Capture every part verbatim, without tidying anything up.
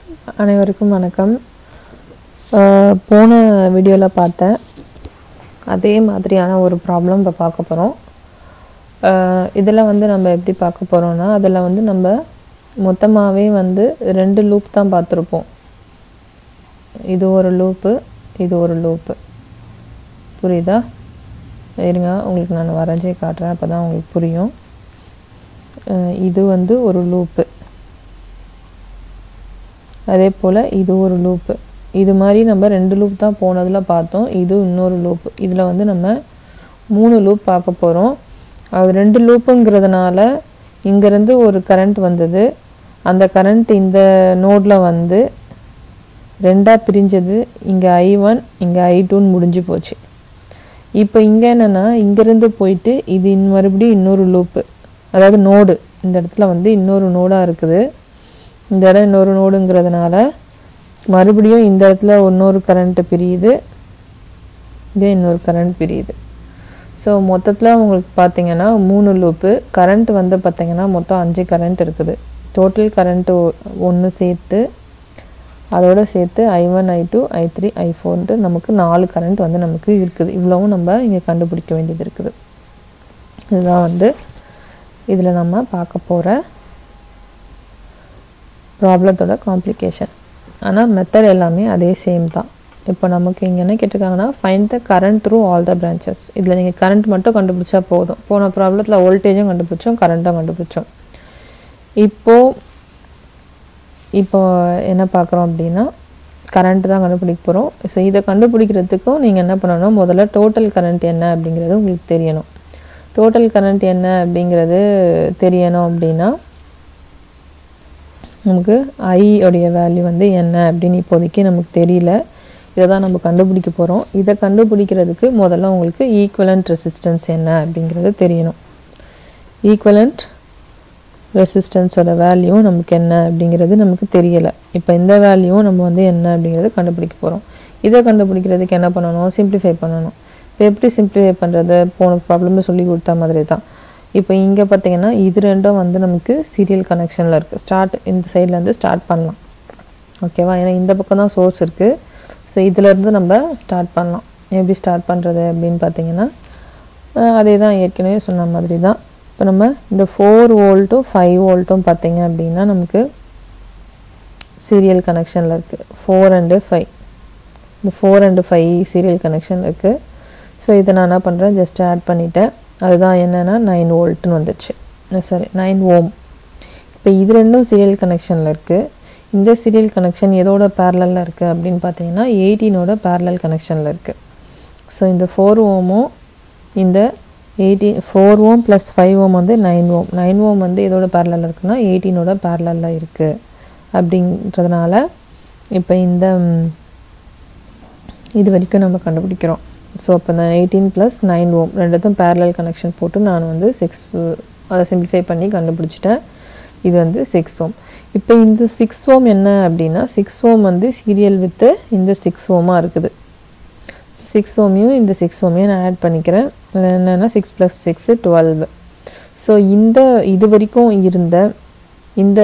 அனைவருக்கும் வணக்கம். போன வீடியோவில் பார்த்தேன் அதே மாதிரியான ஒரு ப்ராப்ளம் இப்போ பார்க்க போகிறோம். இதில் வந்து நம்ம எப்படி பார்க்க போகிறோம்னா, அதில் வந்து நம்ம மொத்தமாகவே வந்து ரெண்டு லூப் தான் பார்த்துருப்போம். இது ஒரு லூப்பு, இது ஒரு லூப்பு. புரியுதா? இருங்க, உங்களுக்கு நான் வரைஞ்சே காட்டுறேன், அப்போ தான் உங்களுக்கு புரியும். இது வந்து ஒரு லூப்பு, அதே போல் இது ஒரு லூப்பு. இது மாதிரி நம்ம ரெண்டு லூப் தான் போனதில் பார்த்தோம். இது இன்னொரு லூப்பு. இதில் வந்து நம்ம மூணு லூப் பார்க்க போகிறோம். அது ரெண்டு லூப்புங்கிறதுனால இங்கேருந்து ஒரு கரண்ட் வந்தது. அந்த கரண்ட் இந்த நோடில் வந்து ரெண்டாக பிரிஞ்சது. இங்கே ஐ ஒன், இங்கே ஐ டூன்னு முடிஞ்சு போச்சு. இப்போ இங்கே என்னென்னா, இங்கேருந்து போயிட்டு இது இன் மறுபடியும் இன்னொரு லூப்பு, அதாவது நோடு. இந்த இடத்துல வந்து இன்னொரு நோடாக இருக்குது. இந்த இடம் இன்னொரு நோடுங்கிறதுனால மறுபடியும் இந்த இடத்துல இன்னொரு கரண்ட்டு பிரியுது, இதே இன்னொரு கரண்ட் பிரியுது. ஸோ மொத்தத்தில் உங்களுக்கு பார்த்தீங்கன்னா மூணு லூப்பு. கரண்ட் வந்து பார்த்திங்கன்னா மொத்தம் அஞ்சு கரண்ட் இருக்குது. டோட்டல் கரண்ட்டு ஒன்று சேர்த்து அதோடு சேர்த்து I one, I two, I three, I ஃபோர்ன்ட்டு நமக்கு நாலு கரண்ட் வந்து நமக்கு இருக்குது. இவ்வளவும் நம்ம இங்கே கண்டுபிடிக்க வேண்டியது இருக்குது. இதுதான் வந்து இதில் நம்ம பார்க்க போகிற ப்ராப்ளத்தோட காம்ப்ளிகேஷன். ஆனால் மெத்தட் எல்லாமே அதே சேம் தான். இப்போ நமக்கு இங்கே என்ன கேட்டிருக்காங்கன்னா, find the current through all the branches. இதில் நீங்கள் கரண்ட் மட்டும் கண்டுபிடிச்சா போதும். போன ப்ராப்ளத்தில் வோல்டேஜும் கண்டுபிடிச்சோம், கரண்ட்டும் கண்டுபிடிச்சோம். இப்போது இப்போ என்ன பார்க்குறோம் அப்படின்னா, கரண்ட் தான் கண்டுபிடிக்க போகிறோம். ஸோ இதை கண்டுபிடிக்கிறதுக்கும் நீங்கள் என்ன பண்ணணும், முதல்ல டோட்டல் கரண்ட் என்ன அப்படிங்கிறது உங்களுக்கு தெரியணும். டோட்டல் கரண்ட் என்ன அப்படிங்கிறது தெரியணும் அப்படின்னா, நமக்கு ஐ உடைய வேல்யூ வந்து என்ன அப்படின்னு இப்போதைக்கு நமக்கு தெரியல. இதை தான் நம்ம கண்டுபிடிக்க போகிறோம். இதை கண்டுபிடிக்கிறதுக்கு முதல்ல உங்களுக்கு ஈக்குவலண்ட் ரெசிஸ்டன்ஸ் என்ன அப்படிங்கிறது தெரியணும். ஈக்குவலண்ட் ரெசிஸ்டன்ஸோட வேல்யூ நமக்கு என்ன அப்படிங்கிறது நமக்கு தெரியலை. இப்போ இந்த வேல்யூவும் நம்ம வந்து என்ன அப்படிங்கிறது கண்டுபிடிக்க போகிறோம். இதை கண்டுபிடிக்கிறதுக்கு என்ன பண்ணணும், சிம்பிளிஃபை பண்ணணும். இப்போ எப்படி சிம்பிளிஃபை பண்ணுறது, போன ப்ராப்ளமே சொல்லி கொடுத்த மாதிரி தான். இப்போ இங்கே பார்த்தீங்கன்னா இது ரெண்டும் வந்து நமக்கு சீரியல் கனெக்ஷனில் இருக்குது. ஸ்டார்ட் இந்த சைட்லேருந்து ஸ்டார்ட் பண்ணலாம், ஓகேவா? ஏன்னா இந்த பக்கம் தான் சோர்ஸ் இருக்குது. ஸோ இதிலேருந்து நம்ம ஸ்டார்ட் பண்ணலாம். எப்படி ஸ்டார்ட் பண்ணுறது அப்படின்னு பார்த்தீங்கன்னா, அதே தான் ஏற்கனவே சொன்ன மாதிரி தான். இப்போ நம்ம இந்த ஃபோர் வோல்ட்டும் ஃபைவ் வோல்ட்டும் பார்த்தீங்க அப்படின்னா நமக்கு சீரியல் கனெக்ஷனில் இருக்குது. ஃபோர் அண்டு ஃபைவ், இந்த four and five serial connection இருக்குது. ஸோ இதை நான் என்ன பண்ணுறேன், ஜஸ்ட் ஆட் பண்ணிவிட்டேன். அதுதான் என்னென்னா நைன் வோல்ட்டுன்னு வந்துடுச்சு, சாரி நைன் ஓம். இப்போ இது ரெண்டும் சீரியல் கனெக்ஷனில் இருக்குது. இந்த சீரியல் கனெக்ஷன் எதோட பேரலில் இருக்குது அப்படின்னு பார்த்தீங்கன்னா எயிட்டீனோட பேரலல் கனெக்ஷனில் இருக்குது. ஸோ இந்த ஃபோர் ஓமும் இந்த eighteen four ohm plus five ohm வந்து நைன் ஓம். நைன் ஓம் வந்து எதோட பேரலில் இருக்குன்னா எயிட்டீனோட பேரலில் இருக்குது. அப்படின்றதுனால இப்போ இந்த இது வரைக்கும் நம்ம கண்டுபிடிக்கிறோம். ஸோ இப்போ இந்த எயிட்டீன் ப்ளஸ் நைன் ஓம் ரெண்டுத்தும் பேரலல் கனெக்ஷன் போட்டு நான் வந்து சிக்ஸ் அதை சிம்பிளிஃபை பண்ணி கண்டுபிடிச்சிட்டேன். இது வந்து சிக்ஸ் ஓம். இப்போ இந்த சிக்ஸ் ஓம் என்ன அப்படின்னா, சிக்ஸ் ஓம் வந்து சீரியல் வித்து இந்த சிக்ஸ் ஓமாக இருக்குது. சிக்ஸ் ஓமையும் இந்த சிக்ஸ் ஓமையும் நான் ஆட் பண்ணிக்கிறேன். என்னென்னா six plus six twelve. So இந்த இது வரைக்கும் இருந்த இந்த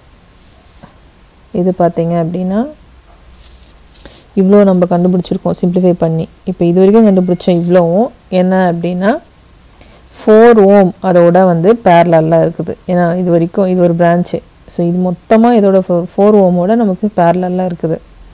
இது பார்த்தீங்க அப்படின்னா இவ்வளோ நம்ம கண்டுபிடிச்சிருக்கோம் சிம்பிளிஃபை பண்ணி. இப்போ இது வரைக்கும் கண்டுபிடிச்சோம் இவ்வளோவும் என்ன அப்படின்னா ஃபோர் ஓம் அதோட வந்து பேரலலில் இருக்குது. ஏன்னா இது வரைக்கும் இது ஒரு பிரான்ச்சு. ஸோ இது மொத்தமாக இதோட ஃபோர் ஃபோர் ஓமோட நமக்கு பேரலலில் இருக்குது.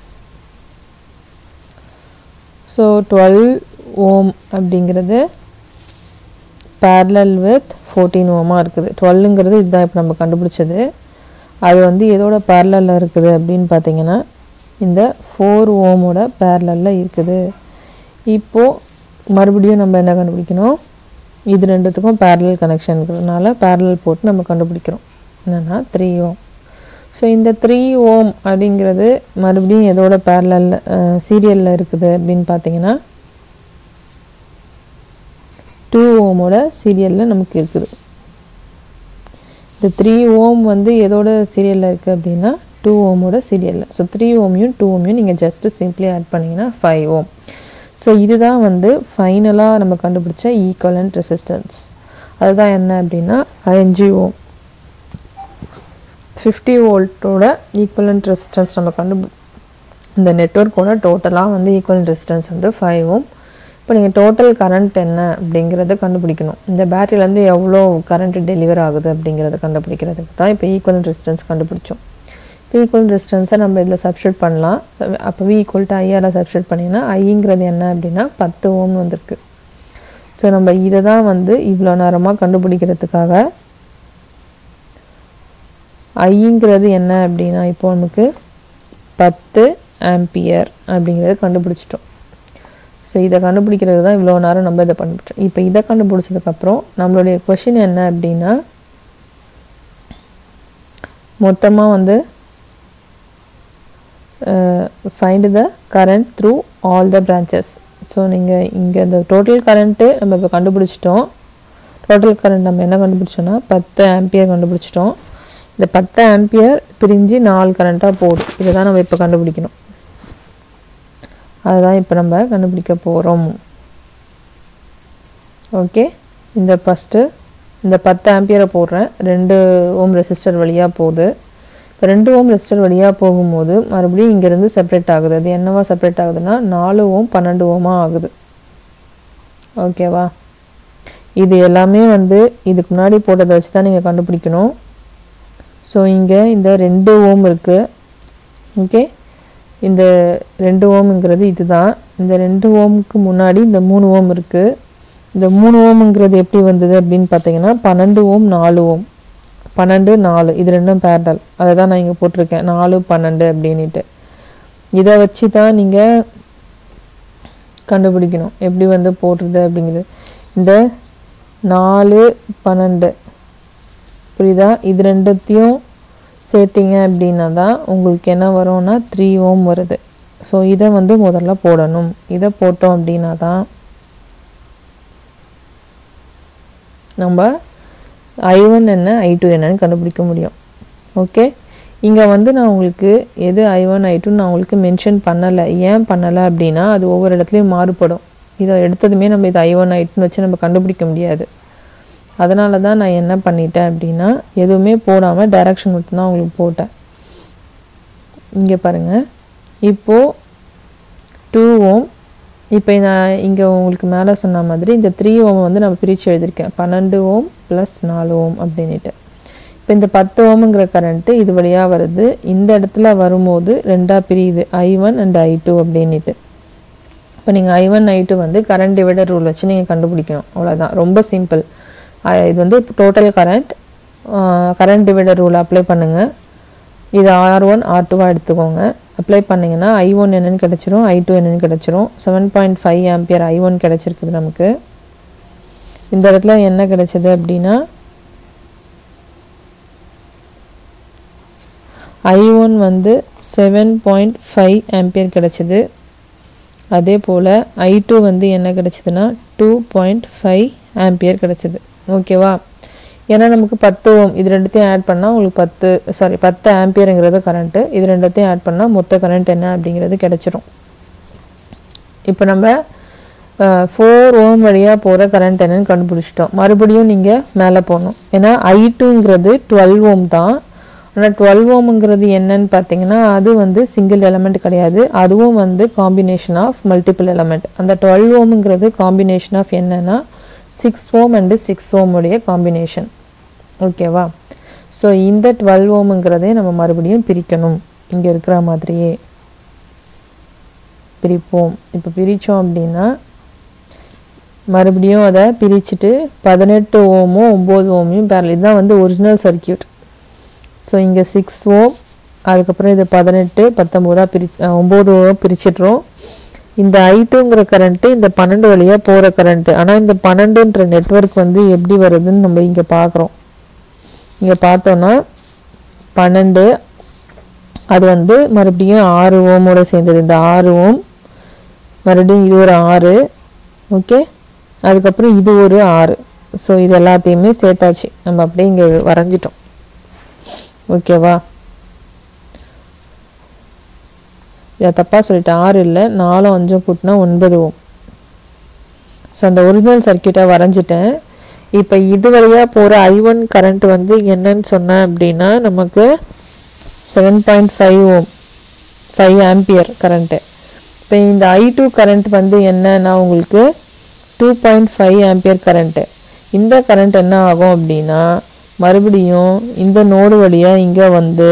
ஸோ டுவெல் ஓம் அப்படிங்கிறது பேரலல் வித் ஃபோர்டீன் ஓமாக இருக்குது. டுவெல்லுங்கிறது இதுதான் இப்போ நம்ம கண்டுபிடிச்சது. அது வந்து எதோட பேரலலில் இருக்குது அப்படின்னு பார்த்தீங்கன்னா இந்த ஃபோர் ஓமோட பேரலலில் இருக்குது. இப்போது மறுபடியும் நம்ம என்ன கண்டுபிடிக்கணும், இது ரெண்டுத்துக்கும் பேரலல் கனெக்ஷன் இருக்கிறதுனால பேரலல் போட்டு நம்ம கண்டுபிடிக்கிறோம். என்னென்னா த்ரீ ஓம். ஸோ இந்த த்ரீ ஓம் அப்படிங்கிறது மறுபடியும் எதோட பேரலல் சீரியலில் இருக்குது அப்படின்னு பார்த்தீங்கன்னா டூ ஓமோட சீரியலில் நமக்கு இருக்குது. இந்த த்ரீ ஓம் வந்து எதோட சீரியலில் இருக்குது அப்படின்னா டூ ஓமோட சீரியலில். ஸோ த்ரீ ஓமையும் டூ ஓமையும் நீங்கள் ஜஸ்ட்டு சிம்பிளி ஆட் பண்ணிங்கன்னா ஃபைவ் ஓம். ஸோ இதுதான் வந்து ஃபைனலாக நம்ம கண்டுபிடிச்ச ஈக்குவலண்ட் ரெசிஸ்டன்ஸ். அதுதான் என்ன அப்படின்னா அஞ்சு ஓம். ஃபிஃப்டி வோல்ட்டோட ஈக்குவலண்ட் ரெசிஸ்டன்ஸ் நம்ம கண்டு இந்த நெட்வொர்க்கோட டோட்டலாக வந்து ஈக்குவலண்ட் ரெசிஸ்டன்ஸ் வந்து ஃபைவ் ஓம். இப்போ நீங்கள் டோட்டல் கரண்ட் என்ன அப்படிங்கிறத கண்டுபிடிக்கணும். இந்த பேட்டரியிலேருந்து எவ்வளோ கரண்ட் டெலிவர் ஆகுது அப்படிங்கிறத கண்டுபிடிக்கிறதுக்கு தான் இப்போ ஈக்குவலண்ட் ரெசிஸ்டன்ஸ் கண்டுபிடிச்சோம். இப்போ ஈக்குவலண்ட் ரெசிஸ்டன்ஸை நம்ம இதில் சப்ஸ்டியூட் பண்ணலாம். அப்போ வி ஈக்குவல் டு ஐஆரில் சப்ஸ்டியூட் பண்ணிங்கன்னா ஐங்கிறது என்ன அப்படின்னா பத்து ஓம் வந்திருக்கு. ஸோ நம்ம இதை தான் வந்து இவ்வளோ நேரமாக கண்டுபிடிக்கிறதுக்காக ஐங்கிறது என்ன அப்படின்னா இப்போ நமக்கு பத்து ஆம்பியர் அப்படிங்கிறத கண்டுபிடிச்சிட்டோம். ஸோ இதை கண்டுபிடிக்கிறது தான் இவ்வளோ நேரம் நம்ம இதை கண்டுபிடிச்சோம். இப்போ இதை கண்டுபிடிச்சதுக்கப்புறம் நம்மளுடைய கொஷின் என்ன அப்படின்னா மொத்தமாக வந்து find the current through all the branches. So நீங்கள் இங்கே இந்த டோட்டல் கரண்ட்டு நம்ம இப்போ கண்டுபிடிச்சிட்டோம். டோட்டல் கரண்ட் நம்ம என்ன கண்டுபிடிச்சோன்னா பத்து ஆம்பியர் கண்டுபிடிச்சிட்டோம். இந்த பத்து ஆம்பியர் பிரிஞ்சு நாலு கரண்ட்டாக போகுது. இதை தான் நம்ம இப்போ கண்டுபிடிக்கணும். அதுதான் இப்போ நம்ம கண்டுபிடிக்க போகிறோம். ஓகே, இந்த ஃபஸ்ட்டு இந்த பத்து ஆம்பியரை போடுறேன். ரெண்டு ஓம் ரெசிஸ்டர் வழியாக போகுது. இப்போ ரெண்டு ஓம் ரெசிஸ்டர் வழியாக போகும்போது மறுபடியும் இங்கேருந்து செப்பரேட் ஆகுது. அது என்னவா செப்பரேட் ஆகுதுன்னா நாலு ஓம் பன்னெண்டு ஓமாக ஆகுது. ஓகேவா? இது எல்லாமே வந்து இதுக்கு முன்னாடி போட்டதை வச்சு தான் நீங்கள் கண்டுபிடிக்கணும். ஸோ இங்கே இந்த ரெண்டு ஓம் இருக்குது. ஓகே, இந்த ரெண்டு ஓம்ங்கிறது இதுதான். இந்த ரெண்டு ஓமுக்கு முன்னாடி இந்த மூணு ஓம் இருக்குது. இந்த மூணு ஓம்ங்கிறது எப்படி வந்தது அப்படின்னு பார்த்தீங்கன்னா பன்னெண்டு ஓம் நாலு ஓம் பன்னெண்டு நாலு இது ரெண்டும் பேரலல். அதை தான் நான் இங்கே போட்டிருக்கேன் நாலு பன்னெண்டு அப்படின்ட்டு. இதை வச்சு தான் நீங்கள் கண்டுபிடிக்கணும் எப்படி வந்து போடுறது அப்படிங்கிறது. இந்த நாலு பன்னெண்டு புரியுதா? இது ரெண்டுத்தையும் சேர்த்திங்க அப்படின்னா தான் உங்களுக்கு என்ன வரும்னா த்ரீ ஓம் வருது. ஸோ இதை வந்து முதல்ல போடணும். இதை போட்டோம் அப்படின்னா தான் நம்ம ஐ ஒன் என்ன ஐ டூ என்னன்னு கண்டுபிடிக்க முடியும். ஓகே, இங்கே வந்து நான் உங்களுக்கு எது ஐ ஒன் ஐ டூன்னு நான் உங்களுக்கு மென்ஷன் பண்ணலை. ஏன் பண்ணலை அப்படின்னா அது ஒவ்வொரு இடத்துலையும் மாறுபடும். இதை எடுத்ததுமே நம்ம இது ஐ ஒன் ஐ டூன்னு வச்சு நம்ம கண்டுபிடிக்க முடியாது. அதனால தான் நான் என்ன பண்ணிட்டேன் அப்படின்னா எதுவுமே போடாமல் டைரக்ஷன் மட்டும்தான் உங்களுக்கு போட்டேன். இங்கே பாருங்கள், இப்போது டூ ஓம். இப்போ நான் இங்கே உங்களுக்கு மேலே சொன்ன மாதிரி இந்த த்ரீ ஓம் வந்து நம்ம பிரித்து எழுதியிருக்கேன். பன்னெண்டு ஓம் ப்ளஸ் நாலு ஓம் அப்படின்ட்டு. இப்போ இந்த பத்து ஓமுங்கிற கரண்ட்டு இது வழியாக வருது. இந்த இடத்துல வரும்போது ரெண்டாக பிரியுது I one and I two அப்படின்ட்டு. இப்போ நீங்கள் ஐ ஒன் ஐ டூ வந்து கரண்ட் டிவைடர் ரூல் வச்சு நீங்கள் கண்டுபிடிக்கணும். அவ்வளோதான், ரொம்ப சிம்பிள். இது வந்து total current current divider rule apply பண்ணுங்கள். இது ஆர் ஒன் ஆர் டூவாக எடுத்துக்கோங்க. அப்ளை பண்ணிங்கன்னா ஐ ஒன் என்னென்னு கிடச்சிரும், ஐ டூ என்னென்னு கிடச்சிரும். Seven point five ampere I one கிடச்சிருக்குது நமக்கு. இந்த இடத்துல என்ன கிடச்சிது அப்படின்னா ஐ ஒன் வந்து செவன் பாயிண்ட் ஃபைவ் ஆம்பியர் கிடச்சிது. அதே போல் ஐ டூ வந்து என்ன கிடச்சிதுன்னா டூ பாயிண்ட் ஃபைவ் ஆம்பியர் கிடச்சிது. ஓகேவா? ஏன்னா நமக்கு பத்து ஓம் இது ரெண்டுத்தையும் ஆட் பண்ணால் உங்களுக்கு பத்து சாரி பத்து ஆம்பியருங்கிறது கரண்ட்டு. இது ரெண்டுத்தையும் ஆட் பண்ணால் மொத்த கரண்ட் என்ன அப்படிங்கிறது கிடச்சிரும். இப்போ நம்ம ஃபோர் ஓம் வழியாக போகிற கரண்ட் என்னன்னு கண்டுபிடிச்சிட்டோம். மறுபடியும் நீங்கள் மேலே போகணும். ஏன்னா ஐ டூங்கிறது டுவெல் ஓம் தான். ஆனால் டுவெல் ஓமுங்கிறது என்னன்னு பார்த்தீங்கன்னா அது வந்து சிங்கிள் எலமெண்ட் கிடையாது. அதுவும் வந்து காம்பினேஷன் ஆஃப் மல்டிபிள் எலமெண்ட். அந்த டுவெல் ஓமுங்கிறது காம்பினேஷன் ஆஃப் என்னன்னா சிக்ஸ் ஓம் அண்டு சிக்ஸ் ஓமுடைய காம்பினேஷன். ஓகேவா? ஸோ இந்த டுவெல் ஓமுங்கிறதே நம்ம மறுபடியும் பிரிக்கணும். இங்கே இருக்கிற மாதிரியே பிரிப்போம். இப்போ பிரித்தோம் அப்படின்னா மறுபடியும் அதை பிரிச்சுட்டு பதினெட்டு ஓமோ ஒம்பது ஓமையும் பேரல். இதுதான் வந்து ஒரிஜினல் சர்க்கியூட். ஸோ இங்கே சிக்ஸ் ஓம், அதுக்கப்புறம் இது பதினெட்டு பத்தொம்போதாக பிரிச்சு ஒம்பது ஓம் பிரிச்சிட்றோம். இந்த ஐ டூங்கிற கரண்ட்டு இந்த பன்னெண்டு வழியாக போகிற கரண்ட்டு. ஆனால் இந்த பன்னெண்டுன்ற நெட்வொர்க் வந்து எப்படி வருதுன்னு நம்ம இங்கே பார்க்குறோம். இங்கே பார்த்தோன்னா பன்னெண்டு அது வந்து மறுபடியும் ஆறு ஓமோட சேர்ந்தது. இந்த ஆறு ஓம் மறுபடியும் இது ஒரு ஆறு. ஓகே, அதுக்கப்புறம் இது ஒரு ஆறு. ஸோ இது எல்லாத்தையுமே சேர்த்தாச்சு. நம்ம அப்படியே இங்கே வரைஞ்சிட்டோம். ஓகேவா? இதை தப்பாக சொல்லிட்டேன். ஆறு இல்லை, நாலும் அஞ்சும் கூட்டினா ஒன்பது ஓம். ஸோ அந்த ஒரிஜினல் சர்க்கியூட்டாக வரைஞ்சிட்டேன். இப்போ இது வழியாக போகிற ஐ ஒன் கரண்ட் வந்து என்னன்னு சொன்னேன் அப்படின்னா நமக்கு seven point five ohm five ampere current. இப்போ இந்த ஐ டூ கரண்ட் வந்து என்னன்னா உங்களுக்கு two point five ampere current. இந்த கரண்ட் என்ன ஆகும் அப்படின்னா மறுபடியும் இந்த நோடு வழியாக இங்கே வந்து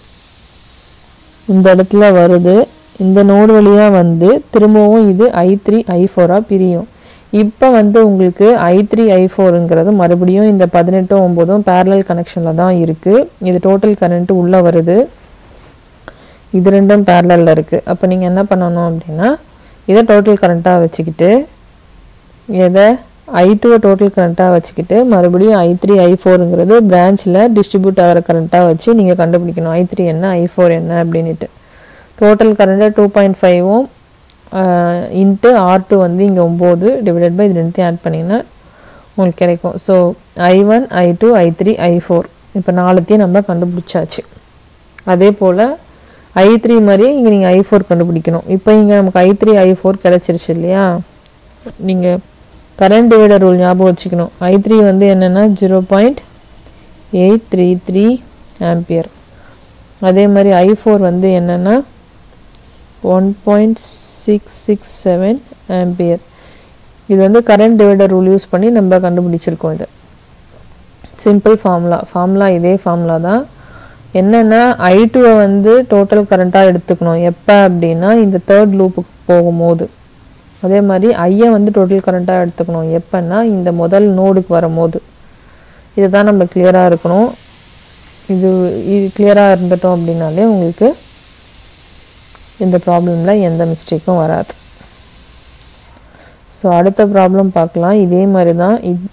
இந்த இடத்துல வருது, இந்த நோடு வழியாக வந்து திரும்பவும் இது ஐ த்ரீ ஐ ஃபோராக பிரியும். இப்போ வந்து உங்களுக்கு ஐ த்ரீ ஐ ஃபோருங்கிறது மறுபடியும் இந்த பதினெட்டும் ஒம்போதும் பேரலல் கனெக்ஷனில் தான் இருக்குது. இது டோட்டல் கரண்ட்டு உள்ளே வருது, இது ரெண்டும் பேரலில் இருக்குது. அப்போ நீங்கள் என்ன பண்ணணும் அப்படின்னா இதை டோட்டல் கரண்ட்டாக வச்சுக்கிட்டு எதை ஐ டூவை டோட்டல் கரண்ட்டாக வச்சுக்கிட்டு மறுபடியும் ஐ த்ரீ ஐ ஃபோருங்கிறது பிரான்ச்சில் டிஸ்ட்ரிபியூட் ஆகிற கரண்ட்டாக வச்சு நீங்கள் கண்டுபிடிக்கணும் ஐ த்ரீ என்ன ஐ ஃபோர் என்ன அப்படின்ட்டு. டோட்டல் கரண்ட்டு டூ பாயிண்ட் ஃபைவும் இன்ட்டு ஆர் டூ வந்து இங்கே ஒம்பது டிவைடட் பை இது ரெண்டுத்தையும் ஆட் பண்ணிங்கன்னா உங்களுக்கு கிடைக்கும். So I one I two I three I four இப்போ நாலுத்தையும் நம்ம கண்டுபிடிச்சாச்சு. அதே போல் ஐ த்ரீ மாதிரி இங்கே நீங்கள் ஐ ஃபோர் கண்டுபிடிக்கணும். இப்போ இங்கே நமக்கு ஐ த்ரீ ஐ ஃபோர் கிடச்சிருச்சு இல்லையா. நீங்கள் கரண்ட் டிவைடர் ரூல் ஞாபகம் வச்சுக்கணும். ஐ த்ரீ வந்து என்னென்னா zero point eight three three ampere. அதே மாதிரி ஐ ஃபோர் வந்து என்னென்னா one point six six seven ampere. இது வந்து கரண்ட் டிவைடர் ரூல் யூஸ் பண்ணி நம்ம கண்டுபிடிச்சிருக்கோம். இது சிம்பிள் ஃபார்முலா ஃபார்முலா இதே ஃபார்முலா தான். என்னென்னா ஐ டூவை வந்து டோட்டல் கரண்ட்டாக எடுத்துக்கணும் எப்போ அப்படின்னா இந்த தேர்ட் லூப்புக்கு போகும்போது. அதே மாதிரி ஐயை வந்து டோட்டல் கரண்ட்டாக எடுத்துக்கணும் எப்போன்னா இந்த முதல் நோடுக்கு வரும்போது. இதை தான் நம்ம கிளியராக இருக்கணும். இது இது கிளியராக இருந்துட்டோம் அப்படின்னாலே உங்களுக்கு இந்த ப்ராப்ளமில் எந்த மிஸ்டேக்கும் வராது. ஸோ அடுத்த ப்ராப்ளம் பார்க்கலாம். இதே மாதிரி தான் இது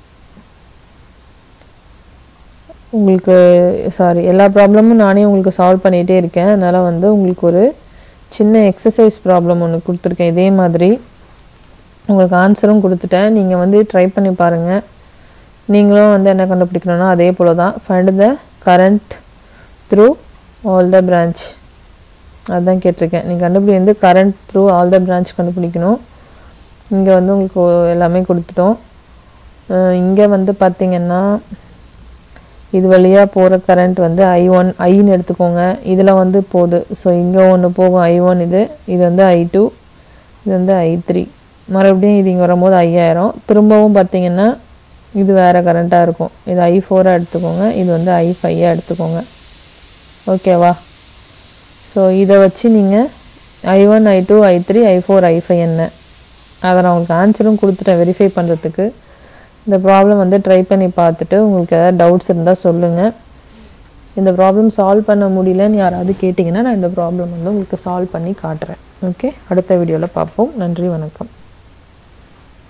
உங்களுக்கு சாரி எல்லா ப்ராப்ளமும் நானே உங்களுக்கு சால்வ் பண்ணிகிட்டே இருக்கேன். அதனால் வந்து உங்களுக்கு ஒரு சின்ன எக்ஸசைஸ் ப்ராப்ளம் ஒன்று கொடுத்துருக்கேன். இதே மாதிரி உங்களுக்கு ஆன்சரும் கொடுத்துட்டேன். நீங்கள் வந்து ட்ரை பண்ணி பாருங்கள். நீங்களும் வந்து என்ன கண்டுபிடிக்கணும்னா அதே போல் தான் find the current through all the branch அதுதான் கேட்டிருக்கேன். நீங்கள் கண்டுபிடி வந்து current through all the branch கண்டுபிடிக்கணும். இங்கே வந்து உங்களுக்கு எல்லாமே கொடுத்துட்டோம். இங்கே வந்து பார்த்திங்கன்னா இது வழியாக போகிற கரண்ட் வந்து ஐ ஒன் ஐன்னு எடுத்துக்கோங்க. இதில் வந்து போகுது. ஸோ இங்கே ஒன்று போகும் ஐ ஒன், இது இது வந்து ஐ டூ, இது வந்து ஐ த்ரீ. மறுபடியும் இது இங்கே வரும்போது ஐயாயிரம். திரும்பவும் பார்த்திங்கன்னா இது வேறு கரண்ட்டாக இருக்கும். இது ஐ ஃபோராக எடுத்துக்கோங்க, இது வந்து ஐ ஃபைவாக எடுத்துக்கோங்க. ஓகேவா? ஸோ இதை வச்சு நீங்கள் I one I two I three I four I five என்ன அதை நான் உங்களுக்கு ஆன்சரும் கொடுத்துட்டேன் வெரிஃபை பண்ணுறதுக்கு. இந்த ப்ராப்ளம் வந்து ட்ரை பண்ணி பார்த்துட்டு உங்களுக்கு ஏதாவது டவுட்ஸ் இருந்தால் சொல்லுங்கள். இந்த ப்ராப்ளம் சால்வ் பண்ண முடியலன்னு யாராவது கேட்டிங்கன்னா நான் இந்த ப்ராப்ளம் வந்து உங்களுக்கு சால்வ் பண்ணி காட்டுறேன். ஓகே, அடுத்த வீடியோவில் பார்ப்போம். நன்றி, வணக்கம்.